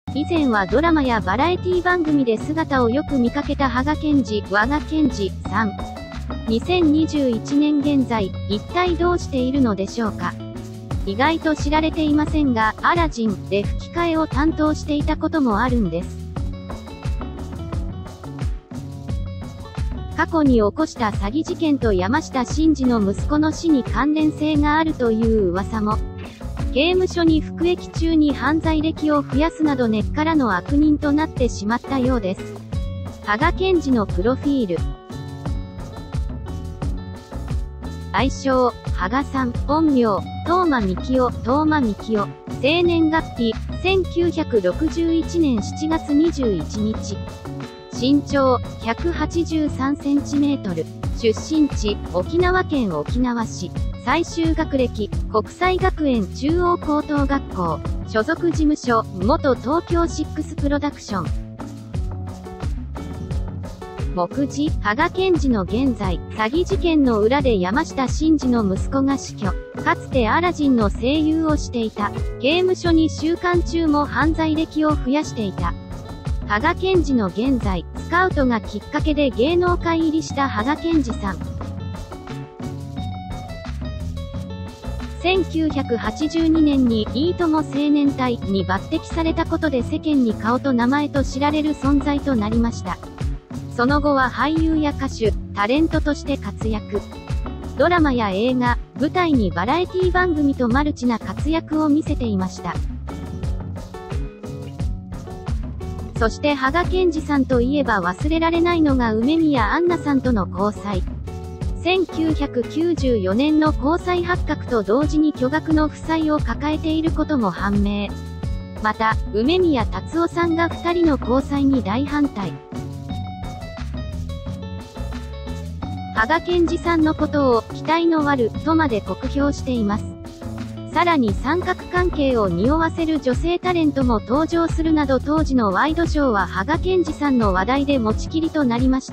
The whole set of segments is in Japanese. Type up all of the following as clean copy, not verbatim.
以前はドラマやバラエティ番組で姿をよく見かけた羽賀健二、和賀健二さん。2021年現在、一体どうしているのでしょうか。意外と知られていませんが、アラジンで吹き替えを担当していたこともあるんです。過去に起こした詐欺事件と山下真司の息子の死に関連性があるという噂も。刑務所に服役中に犯罪歴を増やすなど根っからの悪人となってしまったようです。羽賀健二のプロフィール。愛称、羽賀さん、本名、當真幹夫、當真幹夫、生年月日、1961年7月21日。身長、183センチメートル。出身地、沖縄県沖縄市。最終学歴、国際学園中央高等学校。所属事務所、元東京6プロダクション。目次、羽賀健二の現在、詐欺事件の裏で山下真司の息子が死去。かつてアラジンの声優をしていた。刑務所に収監中も犯罪歴を増やしていた。羽賀健二の現在、スカウトがきっかけで芸能界入りした羽賀健二さん。1982年にいいとも青年隊に抜擢されたことで世間に顔と名前と知られる存在となりました。その後は俳優や歌手、タレントとして活躍。ドラマや映画、舞台にバラエティ番組とマルチな活躍を見せていました。そして羽賀健二さんといえば忘れられないのが梅宮アンナさんとの交際。1994年の交際発覚と同時に巨額の負債を抱えていることも判明。また、梅宮達夫さんが2人の交際に大反対。羽賀健二さんのことを、期待の悪、とまで酷評しています。さらに三角関係を匂わせる女性タレントも登場するなど当時のワイドショーは羽賀健二さんの話題で持ちきりとなりました。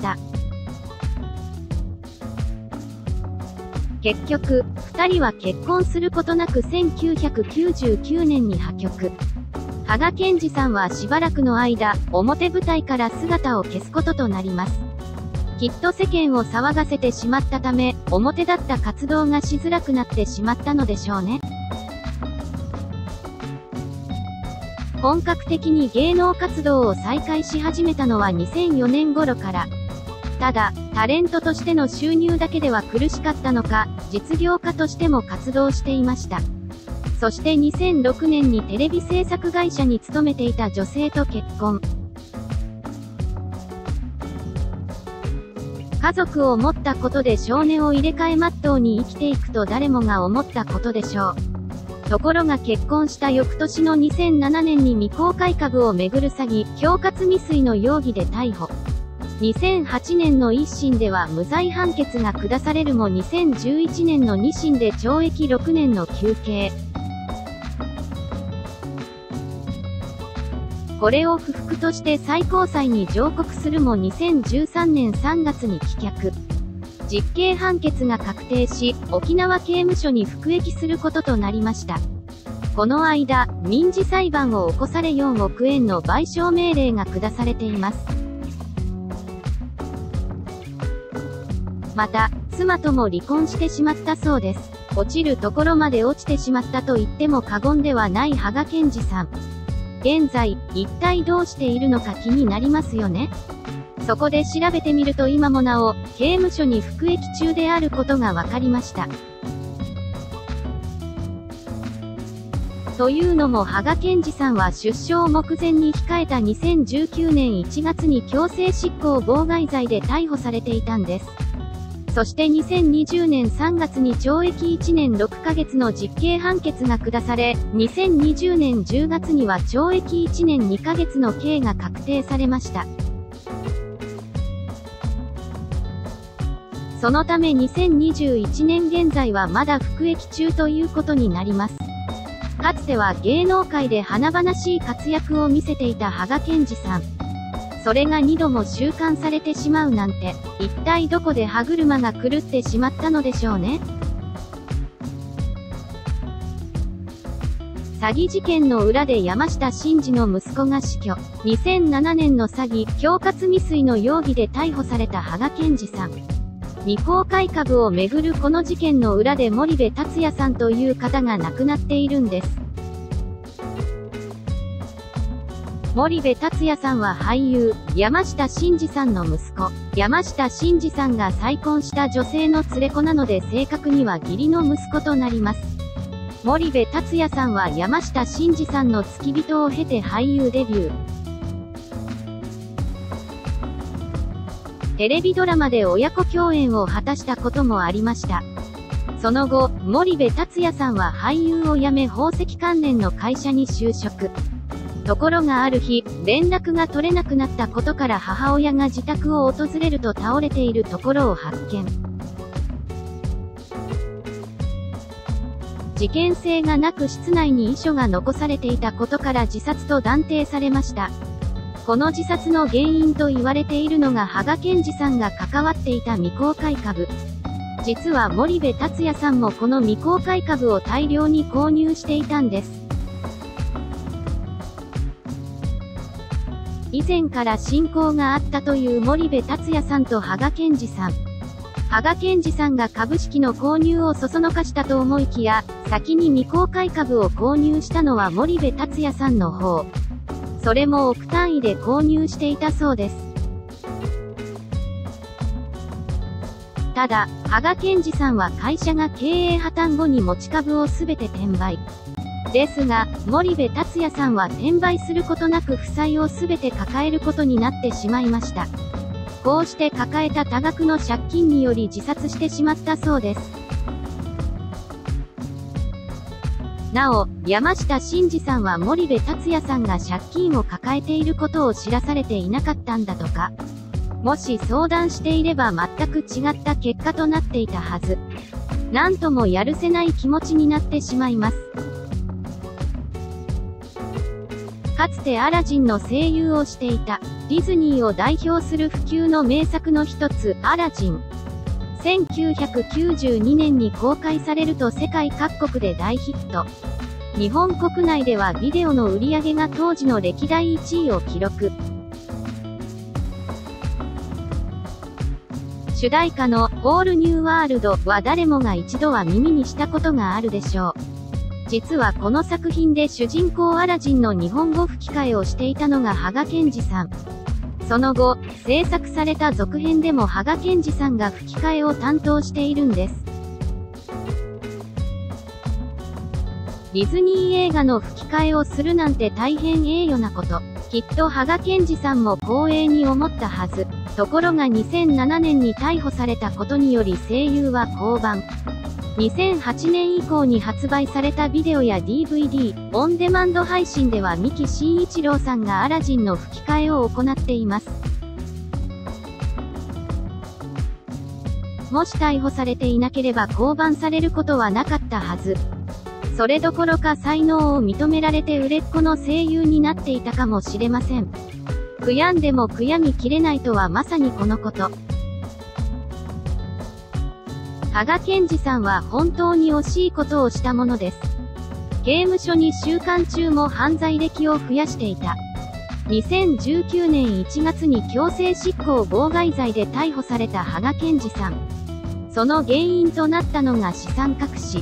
結局、二人は結婚することなく1999年に破局。羽賀健二さんはしばらくの間、表舞台から姿を消すこととなります。きっと世間を騒がせてしまったため、表立った活動がしづらくなってしまったのでしょうね。本格的に芸能活動を再開し始めたのは2004年頃から。ただ、タレントとしての収入だけでは苦しかったのか、実業家としても活動していました。そして2006年にテレビ制作会社に勤めていた女性と結婚。家族を持ったことで性根を入れ替えまっとうに生きていくと誰もが思ったことでしょう。ところが結婚した翌年の2007年に未公開株をめぐる詐欺、恐喝未遂の容疑で逮捕。2008年の一審では無罪判決が下されるも2011年の二審で懲役6年の求刑。これを不服として最高裁に上告するも2013年3月に棄却。実刑判決が確定し、沖縄刑務所に服役することとなりました。この間、民事裁判を起こされ4億円の賠償命令が下されています。また、妻とも離婚してしまったそうです。落ちるところまで落ちてしまったと言っても過言ではない羽賀健二さん。現在、一体どうしているのか気になりますよね。そこで調べてみると今もなお、刑務所に服役中であることが分かりました。というのも羽賀健二さんは出所を目前に控えた2019年1月に強制執行妨害罪で逮捕されていたんです。そして2020年3月に懲役1年6ヶ月の実刑判決が下され、2020年10月には懲役1年2ヶ月の刑が確定されました。そのため2021年現在はまだ服役中ということになります。かつては芸能界で華々しい活躍を見せていた羽賀健二さん。それが2度も収監されてしまうなんて、一体どこで歯車が狂ってしまったのでしょうね。 詐欺事件の裏で山下真司の息子が死去。2007年の詐欺、恐喝未遂の容疑で逮捕された羽賀健二さん。未公開株をめぐるこの事件の裏で森部達也さんという方が亡くなっているんです。森部達也さんは俳優、山下真司さんの息子。山下真司さんが再婚した女性の連れ子なので正確には義理の息子となります。森部達也さんは山下真司さんの付き人を経て俳優デビュー。テレビドラマで親子共演を果たしたこともありました。その後、森部達也さんは俳優を辞め宝石関連の会社に就職。ところがある日、連絡が取れなくなったことから母親が自宅を訪れると倒れているところを発見。事件性がなく室内に遺書が残されていたことから自殺と断定されました。この自殺の原因と言われているのが羽賀健二さんが関わっていた未公開株。実は森部達也さんもこの未公開株を大量に購入していたんです。以前から親交があったという森部達也さんと羽賀健二さん。羽賀健二さんが株式の購入をそそのかしたと思いきや、先に未公開株を購入したのは森部達也さんの方。それも億単位で購入していたそうです。ただ、羽賀健二さんは会社が経営破綻後に持ち株をすべて転売。ですが、森部達也さんは転売することなく負債をすべて抱えることになってしまいました。こうして抱えた多額の借金により自殺してしまったそうです。なお、山下真司さんは森部達也さんが借金を抱えていることを知らされていなかったんだとか。もし相談していれば全く違った結果となっていたはず。なんともやるせない気持ちになってしまいます。かつてアラジンの声優をしていた、ディズニーを代表する不朽の名作の一つ、アラジン。1992年に公開されると世界各国で大ヒット。日本国内ではビデオの売り上げが当時の歴代1位を記録。主題歌のホールニューワールドは誰もが一度は耳にしたことがあるでしょう。実はこの作品で主人公アラジンの日本語吹き替えをしていたのが羽賀健二さん。その後、制作された続編でも羽賀健二さんが吹き替えを担当しているんです。ディズニー映画の吹き替えをするなんて大変栄誉なこと。きっと羽賀健二さんも光栄に思ったはず。ところが2007年に逮捕されたことにより声優は降板。2008年以降に発売されたビデオや DVD、オンデマンド配信では三木真一郎さんがアラジンの吹き替えを行っています。もし逮捕されていなければ降板されることはなかったはず。それどころか才能を認められて売れっ子の声優になっていたかもしれません。悔やんでも悔やみきれないとはまさにこのこと。羽賀健二さんは本当に惜しいことをしたものです。刑務所に収監中も犯罪歴を増やしていた。2019年1月に強制執行妨害罪で逮捕された羽賀健二さん。その原因となったのが資産隠し。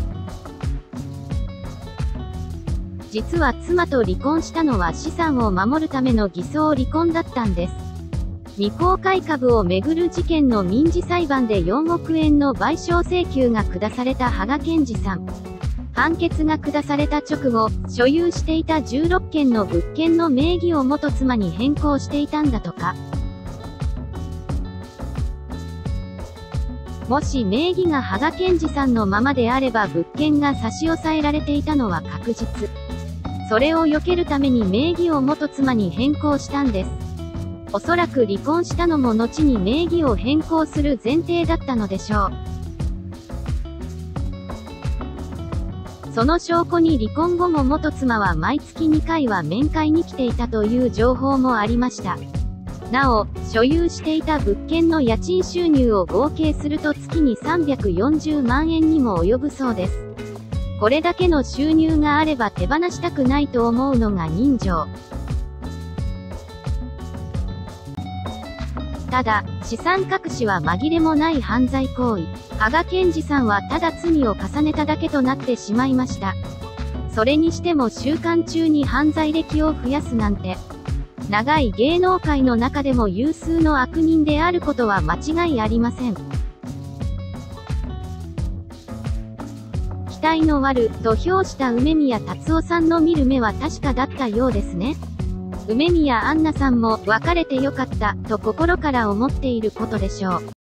実は妻と離婚したのは資産を守るための偽装離婚だったんです。未公開株をめぐる事件の民事裁判で4億円の賠償請求が下された羽賀健二さん。判決が下された直後、所有していた16件の物件の名義を元妻に変更していたんだとか。もし名義が羽賀健二さんのままであれば物件が差し押さえられていたのは確実。それを避けるために名義を元妻に変更したんです。おそらく離婚したのも後に名義を変更する前提だったのでしょう。その証拠に離婚後も元妻は毎月2回は面会に来ていたという情報もありました。なお、所有していた物件の家賃収入を合計すると月に340万円にも及ぶそうです。 これだけの収入があれば手放したくないと思うのが人情。ただ、資産隠しは紛れもない犯罪行為。芳賀健二さんはただ罪を重ねただけとなってしまいました。それにしても収監中に犯罪歴を増やすなんて。長い芸能界の中でも有数の悪人であることは間違いありません。期待の悪と評した梅宮達夫さんの見る目は確かだったようですね。梅宮アンナさんも別れてよかったと心から思っていることでしょう。